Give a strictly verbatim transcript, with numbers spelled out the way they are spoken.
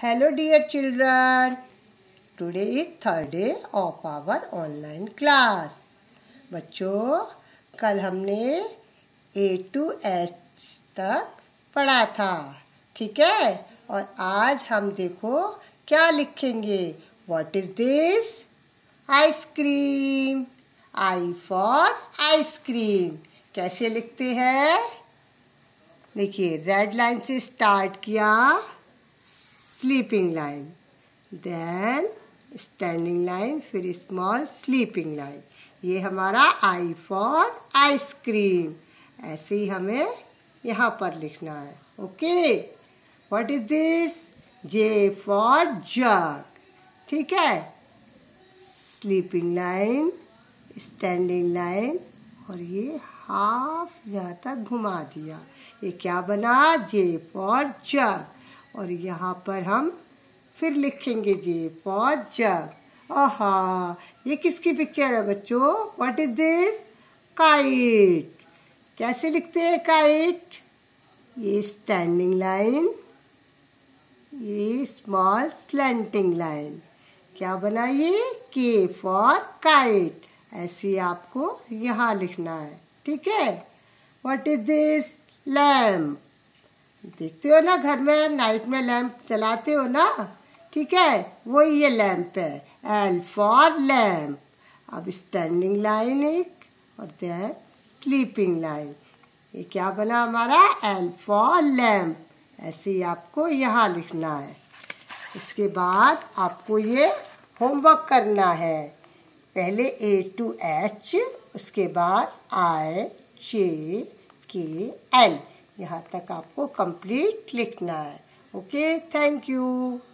Hello dear children, today is third day of our online class. बच्चों, कल हमने A to H तक पढ़ा था, ठीक है। और आज हम देखो क्या लिखेंगे। What is this? Ice cream. I for ice cream. कैसे लिखते हैं? देखिए, रेड लाइन से स्टार्ट किया, sleeping line, then standing line, फिर स्मॉल स्लीपिंग लाइन। ये हमारा आई फॉर आइसक्रीम। ऐसे ही हमें यहाँ पर लिखना है। Okay, what is this? J for jug, ठीक है। स्लीपिंग लाइन, स्टैंडिंग लाइन, और ये हाफ यहाँ तक घुमा दिया। ये क्या बना? J for jug. और यहाँ पर हम फिर लिखेंगे जे फॉर जग। आहा, ये किसकी पिक्चर है बच्चों? What is this? काइट। कैसे लिखते हैं काइट? ये स्टैंडिंग लाइन, ये स्मॉल स्लैंटिंग लाइन। क्या बना ये? के फॉर काइट। ऐसे आपको यहाँ लिखना है, ठीक है। What is this? लैम्प। देखते हो ना, घर में नाइट में लैंप चलाते हो ना, ठीक है, वही ये लैंप है। L for lamp. अब स्टैंडिंग लाइन एक, और देन स्लीपिंग लाइन। ये क्या बना हमारा? L for lamp. ऐसे ही आपको यहाँ लिखना है। इसके बाद आपको ये होमवर्क करना है। पहले ए टू एच, उसके बाद आई जे के एल, यहाँ तक आपको कंप्लीट लिखना है। Okay, thank you.